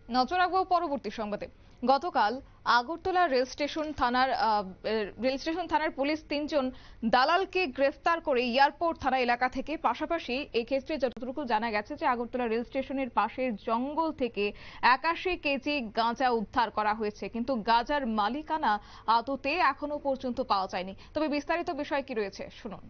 নজর রাখবো পরবর্তী সংবাদে। গতকাল আগরতলা রেল স্টেশন থানার পুলিশ 3জন দালালকে গ্রেফতার করে এয়ারপোর্ট থানা এলাকা থেকে। পাশাপাশি এই ক্ষেত্রে যতটুকু জানা গেছে যে আগরতলা রেল স্টেশনের পাশের জঙ্গল থেকে 81 কেজি গাঁজা উদ্ধার করা হয়েছে, কিন্তু গাঁজার মালিকানা আদতে এখনো পর্যন্ত পাওয়া যায়নি। তবে বিস্তারিত বিষয় কি রয়েছে শুনুন।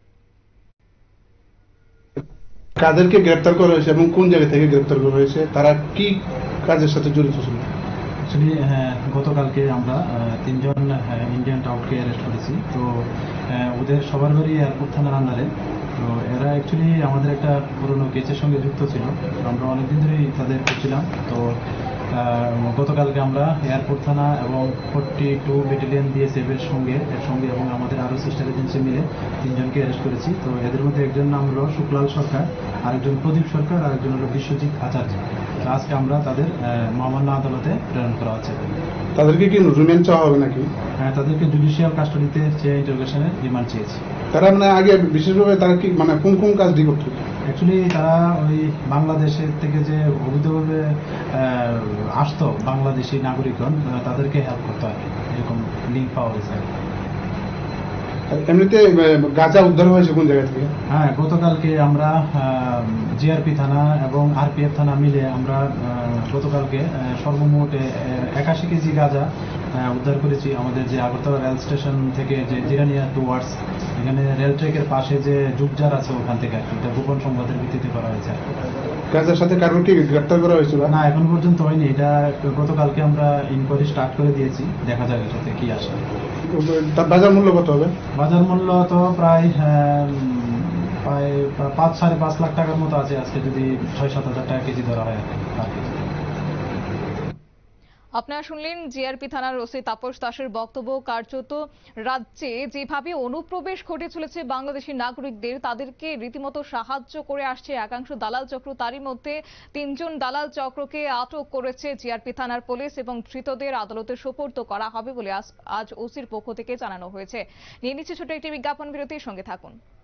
কাদেরকে গ্রেফতার করা হয়েছে এবং কোন জায়গা থেকে গ্রেফতার করা হয়েছে, তারা কি কাজের সাথে জড়িত ছিল? অ্যাকচুয়ালি গতকালকে আমরা 3জন ইন্ডিয়ান টাউটকে অ্যারেস্ট করেছি। তো ওদের সবার বাড়ি এয়ারপোর্ট থানার আন্ডারে। তো এরা অ্যাকচুয়ালি আমাদের একটা পুরনো কেসের সঙ্গে যুক্ত ছিল। আমরা অনেকদিন ধরেই তাদের খুঁজছিলাম। তো গতকালকে আমরা এয়ারপোর্ট থানা এবং 42 ব্যাটালিয়ন BSF এর সঙ্গে এবং আমাদের আরও সিস্টার এজেন্সি মিলে 3জনকে অ্যারেস্ট করেছি। তো এদের মধ্যে একজন নাম হলো শুক্লাল সরকার, আরেকজন প্রদীপ সরকার, আরেকজন হলো বিশ্বজিৎ আচার্য। আজকে আমরা তাদের মহামান্য আদালতে প্রেরণ করা হচ্ছে। তাদেরকে কি রিমান্ড চাওয়া হবে নাকি? হ্যাঁ, তাদেরকে জুডিশিয়াল কাস্টডিতে চেয়ে ইন্টারোগেশনের রিমান্ড চেয়েছি। তারা আগে বিশেষভাবে তারা কি কোন কোন কাজটি করতো? অ্যাকচুয়ালি তারা ওই বাংলাদেশের থেকে যে অবৈধভাবে আসতো বাংলাদেশি নাগরিকগণ, তাদেরকে হেল্প করতো আর কি, এরকম লিঙ্ক পাওয়া গেছে। এমনিতে গাঁজা উদ্ধার হয়েছে কোন জায়গা থেকে? হ্যাঁ, গতকালকে আমরা জিআরপি থানা এবং RPF থানা মিলে আমরা গতকালকে সর্বমোট 81 কেজি গাঁজা উদ্ধার করেছি। আমাদের যে আগরতলা রেল স্টেশন থেকে যে জিরানিয়া টুয়ার্ডস, এখানে রেল ট্র্যাকের পাশে যে যুগজার আছে ওখান থেকে আর কি, এটা গোপন সংবাদের ভিত্তিতে করা হয়েছে। গাঁজার সাথে কারোর কি গ্রেফতার করা হয়েছিল? না, এখন পর্যন্ত হয়নি। এটা গতকালকে আমরা ইনকোয়ারি স্টার্ট করে দিয়েছি, দেখা যাক এটাতে কি আসে। তার বাজার মূল্য কত হবে? বাজার মূল্য তো প্রায় 5-5.5 লাখ টাকার মতো আছে আজকে, যদি 6-7 হাজার টাকা কেজি ধরা হয় আর কি। আপনারা শুনলেন জিআরপি থানার ওসি তাপস দাসের বক্তব্য। কার্যত রাজ্যে যেভাবে অনুপ্রবেশ ঘটে চলেছে বাংলাদেশি নাগরিকদের, তাদেরকে রীতিমতো সাহায্য করে আসছে একাংশ দালাল চক্র। তারই মধ্যে 3জন দালাল চক্রকে আটক করেছে জিআরপি থানার পুলিশ এবং ধৃতদের আদালতে সোপর্দ করা হবে বলে আজ ওসির পক্ষ থেকে জানানো হয়েছে। নিয়ে নিচ্ছে ছোট একটি বিজ্ঞাপন বিরতির সঙ্গে থাকুন।